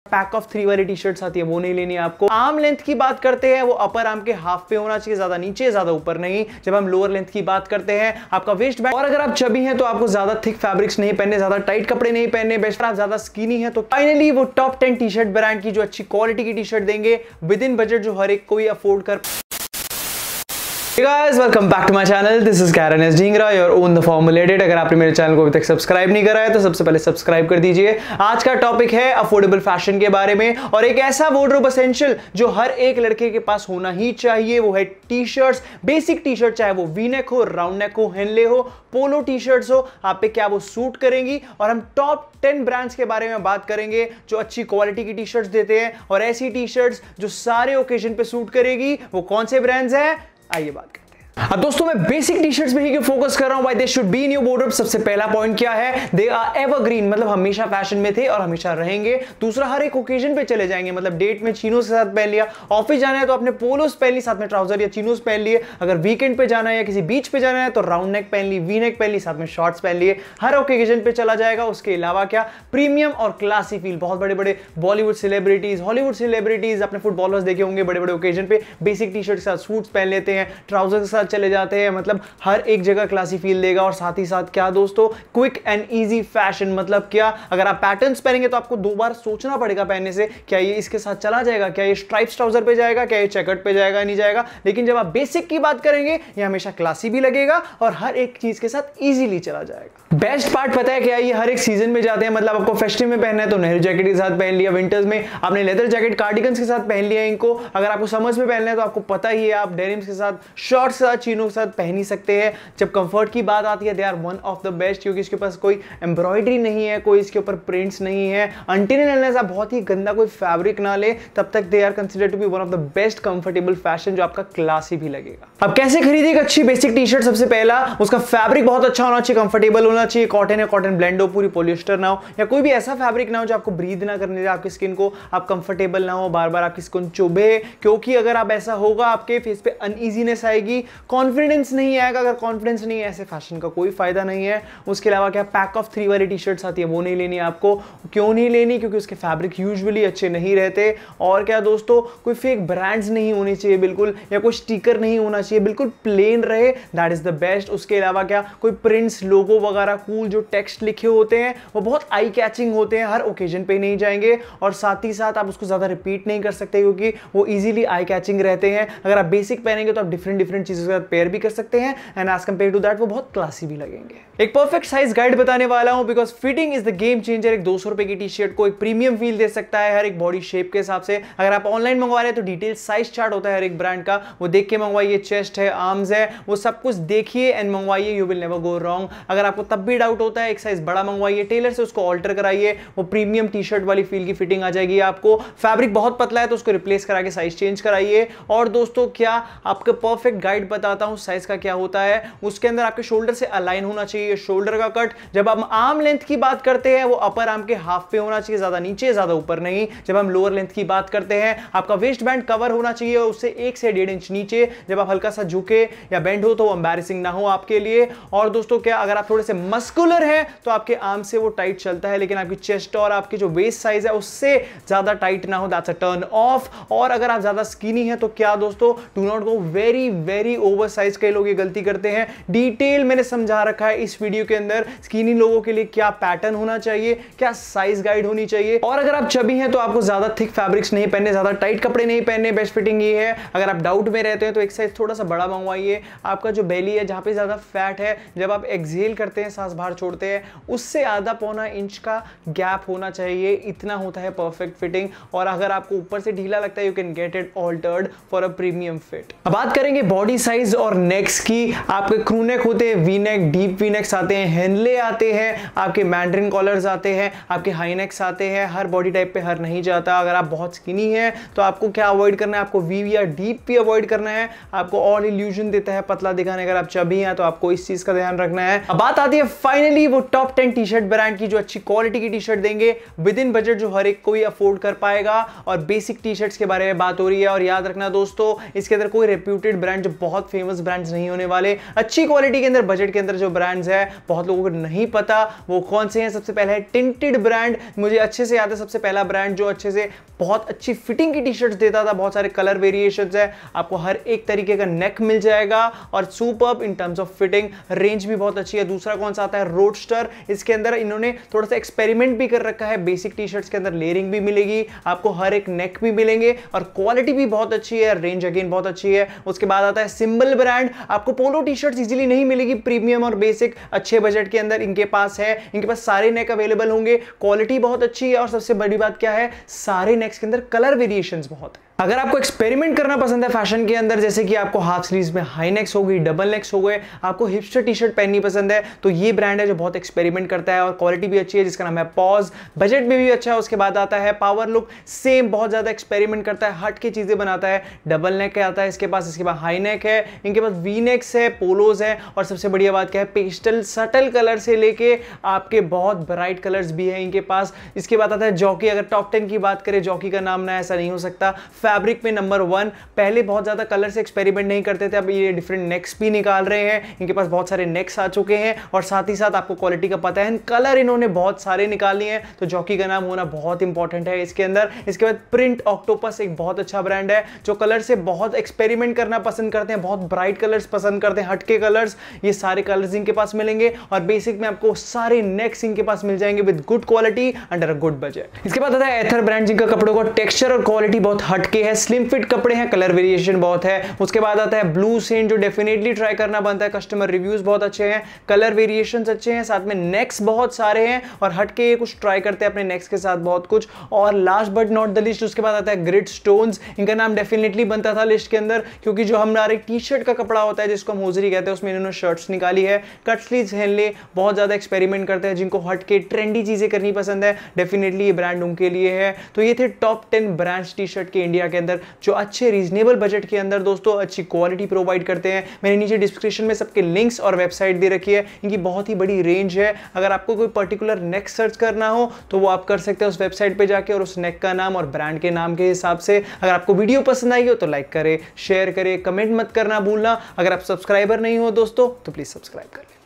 Pack of 3 वाली T shirts आती है वो नहीं लेनी है आपको। आर्म लेंथ की बात करते हैं वो अपर आर्म के हाफ पे होना चाहिए, ज्यादा नीचे ज्यादा ऊपर नहीं। जब हम लोअर लेंथ की बात करते हैं आपका वेस्ट बैंड, और अगर आप चबी हैं तो आपको ज्यादा थिक फैब्रिक्स नहीं पहनने, ज्यादा टाइट कपड़े नहीं पहनने। बेस्ट आप ज्यादा स्किनी है तो फाइनली वो टॉप 10 टी शर्ट ब्रांड की जो अच्छी क्वालिटी की टी शर्ट देंगे विद इन बजट, जो हर एक कोई अफोर्ड कर। Hey guys, welcome back to my channel. This is Karen S. Dhingra, your own the formulated. अगर आपने मेरे चैनल को अभी तक सब्सक्राइब नहीं करा है तो सबसे पहले सब्सक्राइब कर दीजिए। आज का टॉपिक है अफोर्डेबल फैशन के बारे में और एक ऐसा वार्डरोब एसेंशियल जो हर एक लड़के के पास होना ही चाहिए, वो है T shirts. Basic T shirt, चाहे वो वी नेक हो, राउंड नेक हो, हेनले हो, पोलो टी शर्ट्स हो, आप पे क्या वो सूट करेंगी। और हम टॉप 10 ब्रांड्स के बारे में बात करेंगे जो अच्छी क्वालिटी की टी शर्ट्स देते हैं और ऐसी टी शर्ट्स जो सारे ओकेजन पे सूट करेगी। वो कौन से ब्रांड्स हैं, आइए बात करते हैं। अब दोस्तों मैं बेसिक टी शर्ट्स पे ही फोकस कर रहा हूं, why they should be in your wardrobe. सबसे पहला पॉइंट क्या है, दे आर एवरग्रीन, मतलब हमेशा फैशन में थे और हमेशा रहेंगे। दूसरा, हर एक ओकेजन पे चले जाएंगे, मतलब डेट में चीनोस के साथ पहन लिया, ऑफिस जाना है तो आपने पोलोस पहन ली, साथ में ट्राउजर या चीनोस पहन लिए। अगर वीकेंड पे जाना है या किसी बीच पे जाना है तो राउंड नेक पहन ली, वी नेक पहन ली, साथ में शॉर्ट्स पहन लिए, हर ओकेजन पे चला जाएगा। उसके अलावा क्या, प्रीमियम और क्लासी फील। बहुत बड़े बड़े बॉलीवुड सेलिब्रिटीज, हॉलीवुड सेलिब्रिटीज, अपने फुटबॉलर्स देखे होंगे, बड़े बड़े ओकेजन पे बेसिक टी शर्ट के साथ सूट्स पहन लेते हैं, ट्राउजर के साथ चले जाते हैं, मतलब हर एक जगह क्लासी फील देगा। और साथ ही साथ क्या दोस्तों, क्विक एंड इजी फैशन। मतलब क्या, अगर आप पैटर्न्स पहनेंगे तो आपको दो बार सोचना पड़ेगा पहनने से, क्या ये इसके साथ चला जाएगा, क्या ये स्ट्राइप्स ट्राउजर पे जाएगा, क्या ये चेकर्ड पे जाएगा, नहीं जाएगा। लेकिन जब आप बेसिक की बात करेंगे ये हमेशा क्लासी भी लगेगा और हर एक चीज के साथ इजीली चला जाएगा। बेस्ट पार्ट पता है क्या, ये हर एक सीजन में जाते हैं। मतलब आपको फेस्टिव में पहनना है तो नेहरू जैकेट के साथ पहन लिया, विंटर्स में आपने लेदर जैकेट कार्डिगन्स के साथ पहन लिया इनको। अगर आपको समर्स में पहनना है तो आपको पता ही है, आप डेनिम्स के साथ, शॉर्ट्स के साथ, चीनों के साथ पहन ही सकते हैं। जब कंफर्ट की बात आती है, they are one of the best, क्योंकि इसके पास कोई एम्ब्रॉयडरी नहीं है, कोई इसके ऊपर प्रिंट्स नहीं है। अनटिल एंड अनलेस आप बहुत ही गंदा कोई फैब्रिक ना ले, तब तक they are considered to be one of the best comfortable fashion, जो आपका क्लासी भी लगेगा। अब कैसे खरीदे एक अच्छी बेसिक टी शर्ट, सबसे पहला उसका फैब्रिक बहुत अच्छा होना चाहिए, कंफर्टेबल होना चाहिए। कॉटन है, कॉटन ब्लेंड हो, पूरी पॉलिएस्टर ना हो, या कोई भी ऐसा फैब्रिक ना हो जो आपको ब्रीथ ना करने दे आपकी स्किन को, आप कंफर्टेबल ना हो, बार बार आपकी स्किन चुभे। क्योंकि अगर आप ऐसा होगा आपके फेस पे अनईजीनेस आएगी, कॉन्फिडेंस नहीं आएगा। अगर कॉन्फिडेंस नहीं है, ऐसे फैशन का कोई फायदा नहीं है। उसके अलावा क्या, पैक ऑफ 3 वाली टी शर्ट्स आती है वो नहीं लेनी है आपको। क्यों नहीं लेनी, क्योंकि उसके फैब्रिक यूजुअली अच्छे नहीं रहते। और क्या दोस्तों, कोई फेक ब्रांड्स नहीं होने चाहिए बिल्कुल, या कोई स्टिकर नहीं होना चाहिए, बिल्कुल प्लेन रहे, दैट इज द बेस्ट। उसके अलावा क्या, कोई प्रिंट्स, लोगो वगैरह, कूल जो टेक्स्ट लिखे होते हैं वो बहुत आई कैचिंग होते हैं, हर ओकेजन पे नहीं जाएंगे। और साथ ही साथ आप उसको ज्यादा रिपीट नहीं कर सकते क्योंकि वो इजीली आई कैचिंग रहते हैं। अगर आप बेसिक पहनेंगे तो आप डिफरेंट डिफरेंट चीजों के साथ पेयर भी कर सकते हैं, and as compare to that वो बहुत क्लासी भी लगेंगे। एक परफेक्ट साइज गाइड बताने वाला हूं, because fitting is the game changer. एक 200 रुपए की टी शर्ट को एक प्रीमियम फील दे सकता है हर एक बॉडी शेप के हिसाब से। अगर आप ऑनलाइन मंगवा रहे हैं तो डिटेल साइज चार्ट होता है हर एक ब्रांड का, वो देख के मंगवाइए। चेस्ट है, आर्म्स है, वो सब कुछ देखिए एंड मंगवाइए, you will never go wrong. अगर आपको तब भी डाउट होता है, एक साइज बड़ा मंगवाइए, टेलर से उसको ऑल्टर कराइए, वो प्रीमियम टी शर्ट वाली फील की फिटिंग आ जाएगी आपको। फैब्रिक बहुत पतला है तो उसको रिप्लेस करा के साइज चेंज कराइए। और दोस्तों क्या, आपको परफेक्ट गाइड बताता हूं साइज का क्या होता है। उसके अंदर आपके शोल्डर से अलाइन होना चाहिए, शोल्डर का कट। जब हम आर्म लेंथ की बात करते हैं वो अपर आर्म के हाफ पे होना चाहिए, ज्यादा नीचे ज्यादा ऊपर नहीं। जब हम लोअर लेंथ की बात करते हैं आपका वेस्ट बैंड कवर होना चाहिए उससे 1 से 1.5 इंच नीचे। जब आप हल्का सा झुके या बेंड हो तो वो एम्बैरेसिंग ना हो आपके लिए। और दोस्तों क्या, अगर आप थोड़े से मस्कुलर हैं तो आपके आर्म से वो टाइट चलता है, लेकिन आपकी चेस्ट और आपकी जो वेस्ट साइज है उससे ज्यादा टाइट ना हो, दैट्स अ टर्न ऑफ। और अगर आप ज्यादा स्किनी हैं तो क्या दोस्तों, do not go very very over size. कई लोग ये गलती करते हैं, डिटेल मैंने समझा रखा है इस वीडियो के अंदर, स्किनी लोगों के लिए क्या पैटर्न होना चाहिए, क्या साइज गाइड होनी चाहिए। और अगर आप चबी हैं तो आपको ज्यादा थिक फैब्रिक्स नहीं पहनने, ज्यादा टाइट कपड़े नहीं पहनने, बेस्ट फिटिंग ये है। अगर आप डाउट में रहते हैं तो एक साइज थोड़ा सा बड़ा मंगवाइए। आपका जो बेली है, जहां पे ज्यादा फैट है, जब आप एक्सहेल करते हैं, सांस बाहर छोड़ते हैं, उससे आधा पौना इंच का गैप होना चाहिए, इतना होता है परफेक्ट फिटिंग। और अगर आपको ऊपर से ढीला लगता है, you can get it altered for a premium fit. अब बात करेंगे बॉडी साइज और नेक्स की। आपके क्रू नेक होते हैं, V neck, deep V necks आते हैं, हेनले आते हैं, आपके मैंड्रिन कॉलर्स आते हैं, आपके हाई नेक्स आते हैं। हर बॉडी टाइप पे हर नहीं जाता। अगर आप बहुत स्किनी है तो आपको क्या अवॉइड करना है, आपको वी या डीप भी अवॉइड करना है। आपको ऑल इल्यूजन देता है पतला दिखाने। अगर आप चबी हैं तो आपको इस चीज का ध्यान रखना है। अब बात आती है फाइनली वो टॉप 10 टी शर्ट ब्रांड की जो अच्छी क्वालिटी की टी शर्ट देंगे विद इन बजट, जो हर एक कोई अफोर्ड कर पाएगा। और बेसिक टी शर्ट्स के बारे में बात हो रही है। और याद रखना दोस्तों, इसके अंदर कोई रेप्यूटेड ब्रांड जो बहुत बहुत फेमस ब्रांड्स नहीं होने वाले, अच्छी क्वालिटी के अंदर बजट के अंदर जो ब्रांड्स है बहुत लोगों को नहीं पता वो कौन से हैं। सबसे पहला है टिंटेड ब्रांड, मुझे अच्छे से याद है सबसे पहला ब्रांड जो अच्छे से बहुत अच्छी फिटिंग की टी-शर्ट्स देता था, बहुत सारे कलर वेरिएशंस है, आपको हर एक तरीके का नेक मिल जाएगा और superb in terms of fitting, range भी बहुत अच्छी है। दूसरा कौन सा आता है रोडस्टर, इसके अंदर इन्होंने थोड़ा सा एक्सपेरिमेंट भी कर रखा है, बेसिक टी-शर्ट्स के अंदर लेयरिंग भी मिलेगी, आपको हर एक नेक भी मिलेंगे और क्वालिटी भी बहुत अच्छी है, रेंज अगेन बहुत अच्छी है। उसके बाद आता है सिंबल ब्रांड, आपको पोलो टी-शर्ट्स इजीली नहीं मिलेगी प्रीमियम और बेसिक अच्छे बजट के अंदर, इनके पास है, इनके पास सारे नेक अवेलेबल होंगे, क्वालिटी बहुत अच्छी है और सबसे बड़ी बात क्या है सारे नेक्स के अंदर कलर वेरिएशंस बहुत है। अगर आपको एक्सपेरिमेंट करना पसंद है फैशन के अंदर, जैसे कि आपको हाफ स्लीव्स में हाई नेक्स हो गई, डबल नेक्स हो गए, आपको हिपस्टर टी-शर्ट पहननी पसंद है, तो ये ब्रांड है जो बहुत एक्सपेरिमेंट करता है और क्वालिटी भी अच्छी है, जिसका नाम है पॉज, बजट में भी अच्छा है। उसके बाद आता है पावर लुक, सेम बहुत ज्यादा एक्सपेरिमेंट करता है, हट की चीजें बनाता है, डबल नेक आता है इसके पास, इसके बाद हाई नेक है, इनके पास वी नेक्स है, पोलोज है और सबसे बढ़िया बात क्या है पेस्टल सटल कलर से लेके आपके बहुत ब्राइट कलर्स भी है इनके पास। इसके बाद आता है जॉकी, अगर टॉप 10 की बात करें जॉकी का नाम ना ऐसा नहीं हो सकता, फैब्रिक में नंबर 1, पहले बहुत ज्यादा कलर से एक्सपेरिमेंट नहीं करते थे, अब ये डिफरेंट नेक्स भी निकाल रहे हैं, इनके पास बहुत सारे नेक्स आ चुके हैं और साथ ही साथ आपको क्वालिटी का पता है, कलर इन्होंने बहुत सारे निकाल लिए हैं, तो जॉकी का नाम होना बहुत इंपॉर्टेंट है इसके अंदर। इसके बाद प्रिंट ऑक्टोपस एक बहुत अच्छा ब्रांड है जो कलर से बहुत एक्सपेरिमेंट करना पसंद करते हैं, बहुत ब्राइट कलर्स पसंद करते हैं, हटके कलर्स, ये सारे कलर्स इनके पास मिलेंगे और बेसिक में आपको सारे नेक्स इनके पास मिल जाएंगे with good quality under a good budget. इसके बाद आता है एथर ब्रांड, जिनका कपड़ों का टेक्सचर और क्वालिटी बहुत हटके है, स्लिम फिट कपड़े हैं, कलर वेरिएशन बहुत है। उसके बाद आता है ब्लू सेन, जो डेफिनेटली ट्राई करना बनता है, कस्टमर रिव्यूज बहुत अच्छे हैं, कलर वेरिएशंस अच्छे हैं, साथ में नेक्स बहुत सारे हैं और हटके कुछ ट्राई करते हैं अपने नेक्स के साथ बहुत कुछ। और last but not the list उसके बाद आता है ग्रिड स्टोन्स, इनका नाम डेफिनेटली बनता था लिस्ट के अंदर क्योंकि जो हमारे टी शर्ट का कपड़ा होता है जिसको हम होजरी कहते हैं उसमें इन्होंने शर्ट्स निकाली है, कट स्लीव्स हेनले बहुत ज्यादा एक्सपेरिमेंट करते हैं, जिनको हटके ट्रेंडी चीजें करनी पसंद है, डेफिनेटली ये ब्रांड उनके लिए है। तो ये थे टॉप 10 ब्रांड्स टी शर्ट के इंडिया के अंदर जो अच्छे रीजनेबल बजट के अंदर दोस्तों अच्छी क्वालिटी प्रोवाइड करते हैं। मैंने नीचे डिस्क्रिप्शन में सबके लिंक्स और वेबसाइट दे रखी है, इनकी बहुत ही बड़ी रेंज है। अगर आपको कोई पर्टिकुलर नेक सर्च करना हो तो वो आप कर सकते हैं उस वेबसाइट पे जाके और उस नेक का नाम और ब्रांड के नाम के हिसाब से। अगर आपको वीडियो पसंद आई हो तो लाइक करें, शेयर करें, कमेंट मत करना भूलना। अगर आप सब्सक्राइबर नहीं हो दोस्तों तो प्लीज सब्सक्राइब करें।